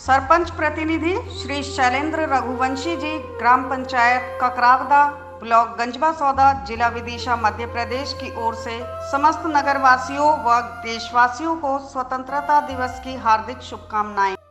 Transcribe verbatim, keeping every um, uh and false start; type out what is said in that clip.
सरपंच प्रतिनिधि श्री शैलेंद्र रघुवंशी जी, ग्राम पंचायत ककरावदा, ब्लॉक गंजवा सौदा, जिला विदिशा, मध्य प्रदेश की ओर से समस्त नगरवासियों व देशवासियों को स्वतंत्रता दिवस की हार्दिक शुभकामनाएं।